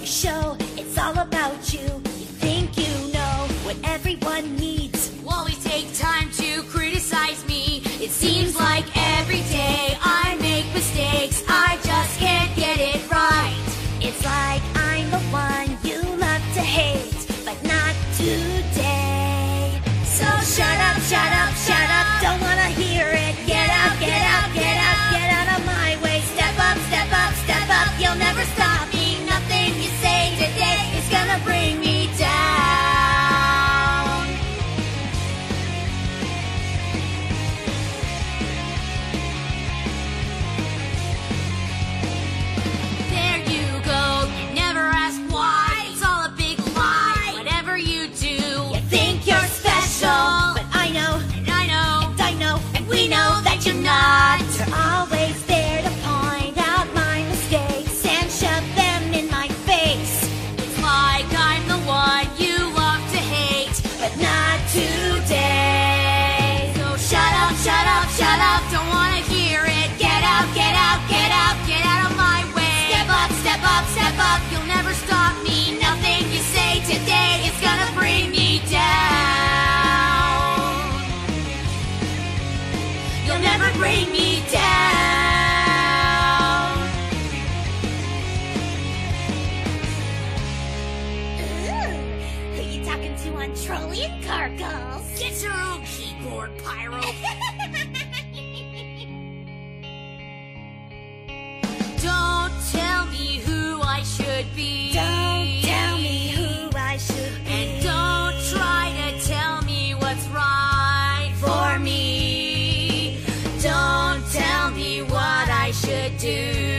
show, it's all about you. You think you know what everyone needs. You always take time to criticize me. It seems like every day I make mistakes. I just can't get it right. It's like I'm the one you love to hate, but not today. So shut up, shut up, shut up, don't wanna hear it. Get out, get out, get out, get out of my way. Step up, step up, step up, you'll never stop me. Nothing you say today is gonna bring me down. There you go, you never ask why. It's all a big lie. Whatever you do, You think you're special, but I know, and I know, and I know, and we know that you're not. you're always there to point out my mistakes and shove them in my face. It's like I'm the one you love to hate, But not today. so shut up, shut up, shut up. Don't wanna hear it. Get out, get out, get out, get out of my way. Step up, step up, step up. You'll never stop me. Nothing you say today is gonna bring me down. You'll never bring me down. Ooh, who you talking to on Trolley and Carkles? Get your own keyboard, Pyro. Don't tell me who I should be. Don't tell me who I should be. And don't try to tell me what's right for me. Don't tell me what I should do.